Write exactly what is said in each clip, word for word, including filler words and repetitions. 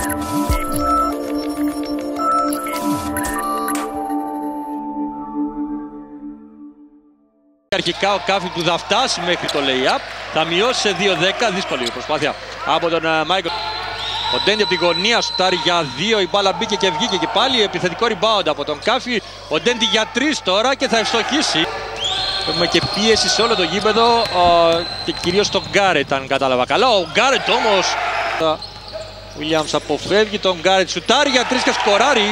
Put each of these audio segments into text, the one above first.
Αρχικά ο Κάφι που θα φτάσει μέχρι το lay-up, θα μειώσει σε δύο δέκα, δύσκολη προσπάθεια από τον Μάικλ. Ο Ντέντι από την γωνία σουτάρει για δύο, η μπάλα μπήκε και βγήκε και πάλι, επιθετικό rebound από τον Κάφι. Ο Ντέντι για τρεις τώρα και θα ευστοχίσει. Έχουμε και πίεση σε όλο το γήπεδο και κυρίως τον Γκάρετ, αν κατάλαβα καλά. Ο Γκάρετ όμως, ο Williams αποφεύγει τον Γκάρετ, σουτάρει για τρεις και σκοράρει.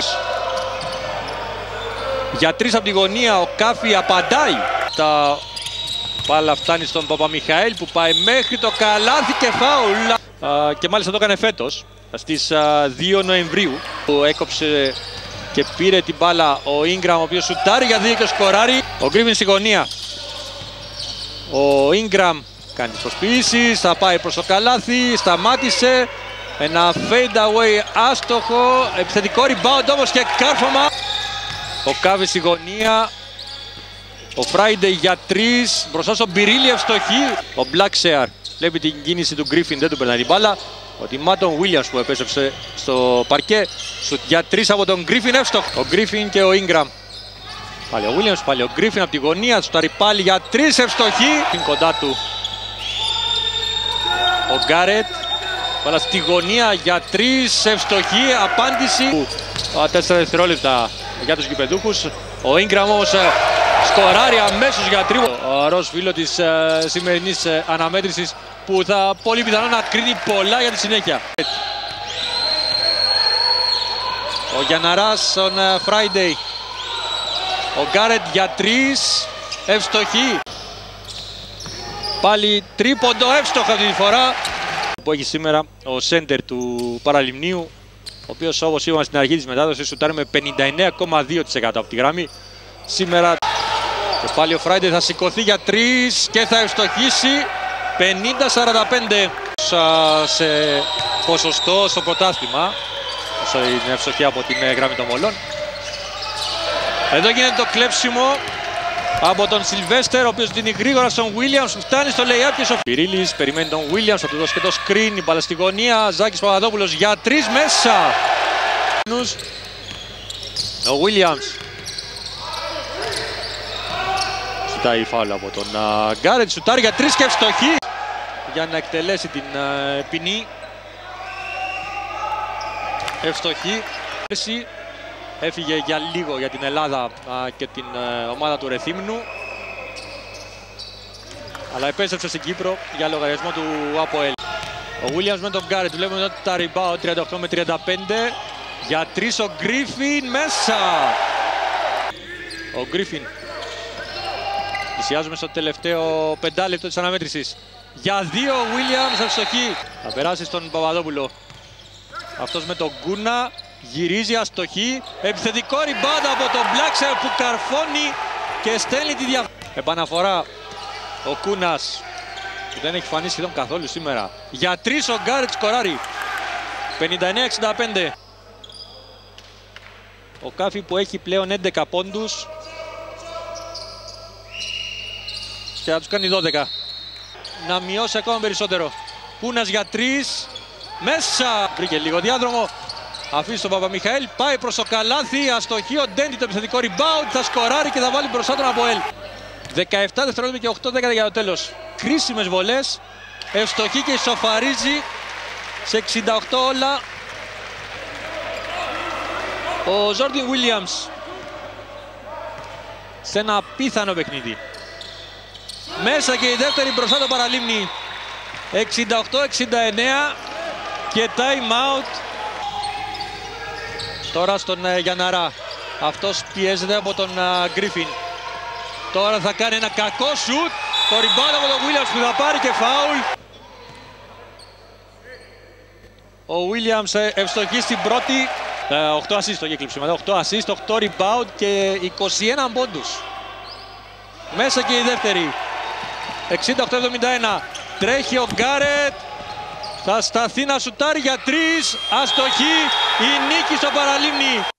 Για τρεις από τη γωνία ο Κάφι απαντάει. Τα μπάλα φτάνει στον Παπαμιχαήλ που πάει μέχρι το καλάθι και φάουλ. Uh, και μάλιστα το έκανε φέτος στις uh, δύο Νοεμβρίου που έκοψε και πήρε την μπάλα ο Ingram, ο οποίος σουτάρει για δύο και σκοράρει. Ο Griffin στη γωνία. Ο Ingram κάνει προσποιήσεις, θα πάει προς το καλάθι, σταμάτησε. Ένα fade away άστοχο, επιθετικό rebound όμως και κάρφωμα. Ο Κάβη στη γωνία. Ο Friday για τρεις, μπροστά στον Μπιρίλι ευστοχή. Ο Blackshear βλέπει την κίνηση του Griffin, δεν του περνάει την μπάλα. Ο Τιμάτον Williams που επέστρεψε στο παρκέ. Σουτ για τρεις από τον Griffin, εύστοχο. Ο Griffin και ο Ingram. Πάλι ο Williams, πάλι ο Griffin από τη γωνία. Σουτάρει πάλι για τρεις, ευστοχή. Είναι κοντά του ο Γκάρετ. Πάλα στη γωνία για τρεις, ευστοχή. Απάντηση. Τέσσερα δευτερόλεπτα για τους γηπεδούχους. Ο Ingram όμως σκοράρει αμέσως για τρίποντο. Ο Ρος, φίλο της ε, σημερινής ε, αναμέτρησης, που θα πολύ πιθανό να κρίνει πολλά για τη συνέχεια. Ο Γιανναράς στον ε, Friday. Ο Γκάρετ για τρεις, ευστοχή. Πάλι τρίποντο, εύστοχο αυτή τη φορά. Που έχει σήμερα ο σέντερ του Παραλιμνίου, ο οποίος, όπως είπαμε στην αρχή της μετάδοσης, σουτάρει με πενήντα εννέα κόμμα δύο τοις εκατό από τη γραμμή. Σήμερα και πάλι ο Friday θα σηκωθεί για τρεις και θα ευστοχίσει. Πενήντα σαράντα πέντε σε ποσοστό στο πρωτάθλημα, όσο είναι ευστοχή από την γραμμή των μολών. Εδώ γίνεται το κλέψιμο από τον Σιλβέστερ, ο οποίος δίνει γρήγορα στον Williams που φτάνει στο lay-up και στο Πυρίλης περιμένει τον Williams, θα του δώσει και το screen, η μπάλα στη γωνία. Ζάκης Παπαδόπουλος για τρεις μέσα. Ο Williams σουτάει φάουλ από τον Γκάρετ, σουτάρει για τρεις και ευστοχή για να εκτελέσει την uh, ποινή. Ευστοχή. Έφυγε για λίγο για την Ελλάδα uh, και την uh, ομάδα του Ρεθύμνου, αλλά επέστρεψε στην Κύπρο για λογαριασμό του ΑΠΟΕΛ. Ο Williams με τον Γκάρετ, βλέπουμε εδώ τα rebound τριάντα οκτώ με τριάντα πέντε. Για τρεις ο Griffin μέσα. Ο Griffin. Πλησιάζουμε στο τελευταίο πεντάλεπτο της αναμέτρησης. Για δύο ο Williams, ευστοχή. Θα περάσει στον Παπαδόπουλο. Αυτός με τον Γκούνα. Γυρίζει, αστοχή. Επιθετικό rebound από τον Blackshear που καρφώνει και στέλνει τη διαφορά. Επαναφορά ο Κούνας, που δεν έχει φανεί σχεδόν καθόλου σήμερα. Για τρεις ο Γκάρετ σκοράρει. πενήντα εννέα εξήντα πέντε. Ο Κάφι που έχει πλέον έντεκα πόντους και θα τους κάνει δώδεκα. Να μειώσει ακόμα περισσότερο. Κούνας για τρεις. Μέσα. Βρήκε λίγο διάδρομο. Αφήσει τον Παπαμιχαήλ. Πάει προς το καλάθι. Αστοχή. Ο Ντέντι το επιθετικό rebound. Θα σκοράρει και θα βάλει μπροστά τον ΑΠΟΕΛ. δεκαεπτά δευτερόλεπτα και οκτώ δέκα για το τέλος. Κρίσιμες βολές. Ευστοχή και ισοφαρίζει σε εξήντα οκτώ όλα. Ο Ζόρντιν Williams σε ένα απίθανο παιχνίδι. Μέσα και η δεύτερη μπροστά το Παραλίμνη. εξήντα οκτώ εξήντα εννέα και time out. Τώρα στον uh, Γιανναρά. Αυτός πιέζεται από τον uh, Griffin. Τώρα θα κάνει ένα κακό σουτ. Το rebound από τον Williams που θα πάρει και φάουλ. Ο Williams ευστοχεί στην πρώτη. Uh, οκτώ assist το έχει κλείψει. οκτώ assist, οκτώ rebound και είκοσι ένα πόντους. Μέσα και η δεύτερη. εξήντα οκτώ εβδομήντα ένα. Τρέχει ο Γκάρετ. Θα σταθεί να σουτάρει για τρεις. Αστοχή. Η νίκη στο Παραλίμνη.